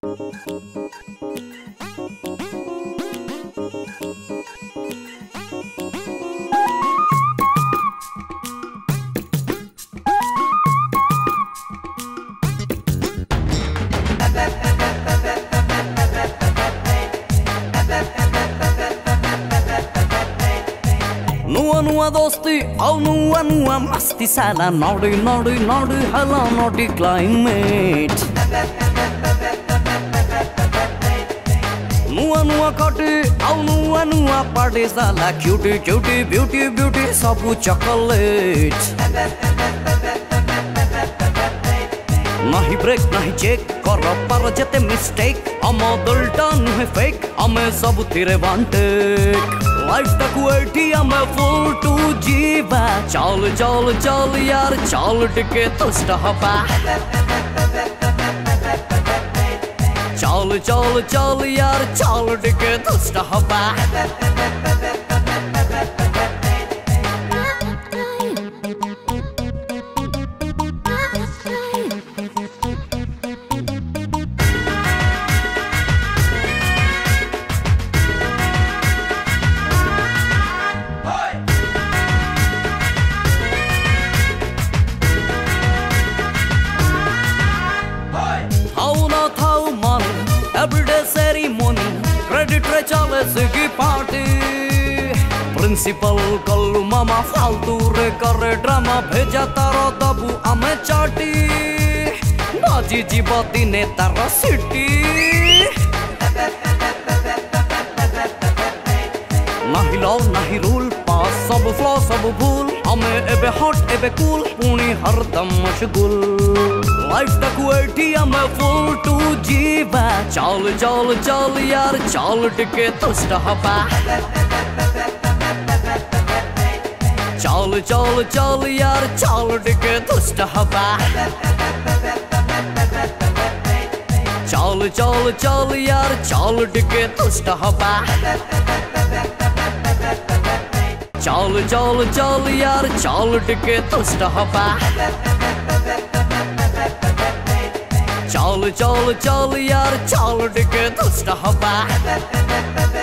नुआ दोस्ती और नुआ मस्ती साला नौड़ी नौड़ी नौड़ी हला नौड़ी क्लाइमेट नुआ कटी और नुआ पार्टी साला क्यूटी क्यूटी ब्यूटी ब्यूटी सब चॉकलेट नहीं ब्रेक नहीं चेक कर पर जते मिस्टेक हम दिलटा नुहे फेक हमें सब तेरे वांटेक लाइफ तक वेटी हमें फुल टू जीवा चल चल चल यार चल टिके तुष्ट हवा चल चल चल यार चल टिके तुष्ट हवा Everyday ceremony, credit रे चले सिगी पार्टी प्रिंसिपल कल्लू मामा फालतू रे करे ड्रामा भेजा तारो दबू हमें चाटी बाजी जीवती ने तारो सिटी नहीं लॉ नहीं रूल पास सब फ्लॉ सब भूल हमें एबे हॉट एबे कूल पुणी हरदम मशगुल लाइफ तक वेटी हमें फुल टू जीवा चल चल चल यार चल टिके तुष्ट हवा चल चल चल यार चल टिके तुष्ट हवा चल चल चल यार चल टिके तुष्ट हवा चल चल चल यार चल टिके तुष्ट हवा चल चल चल यार चल टिके तुष्ट हवा